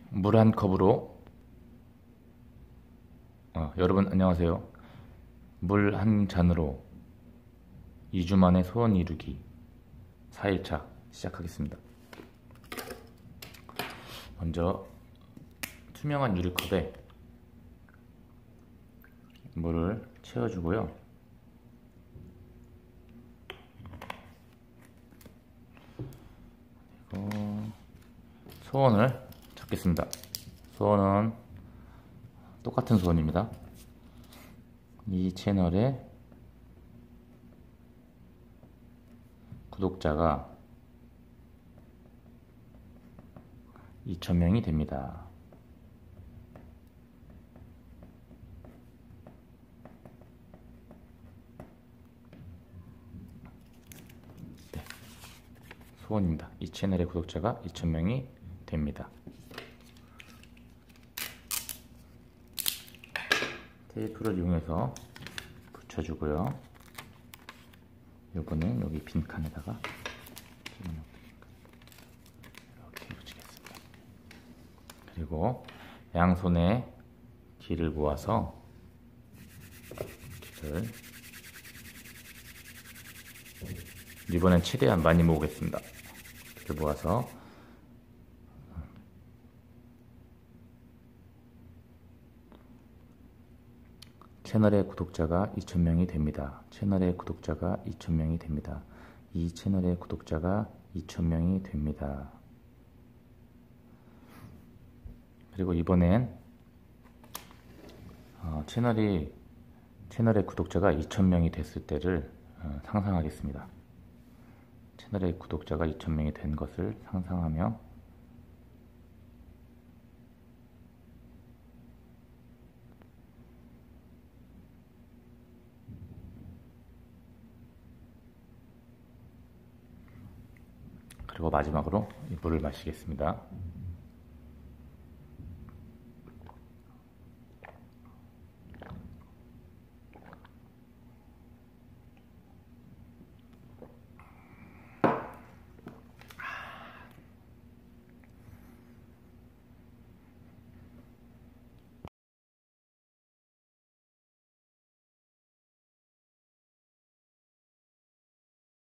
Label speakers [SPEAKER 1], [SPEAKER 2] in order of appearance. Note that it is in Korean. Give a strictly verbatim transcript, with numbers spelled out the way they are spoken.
[SPEAKER 1] 물 한 컵으로 어, 여러분 안녕하세요. 물 한 잔으로 이 주 만에 소원 이루기 사 일차 시작하겠습니다. 먼저 투명한 유리컵에 물을 채워주고요. 그리고 소원을 찾겠습니다. 소원은 똑같은 소원입니다. 이 채널에 구독자가 이천 명이 됩니다. 네, 소원입니다. 이 채널의 구독자가 이천 명이 됩니다. 테이프를 이용해서 붙여주고요. 요거는 여기 빈 칸에다가 이렇게 붙이겠습니다. 그리고 양손에 기를 모아서 기를 이번엔 최대한 많이 모으겠습니다. 기를 모아서 채널의 구독자가 이천 명이 됩니다. 채널의 구독자가 이천 명이 됩니다. 이 채널의 구독자가 이천 명이 됩니다. 그리고 이번엔 어, 채널이 채널의 구독자가 이천 명이 됐을 때를 어, 상상하겠습니다. 채널의 구독자가 이천 명이 된 것을 상상하며 그리고 마지막으로 이 물을 마시겠습니다.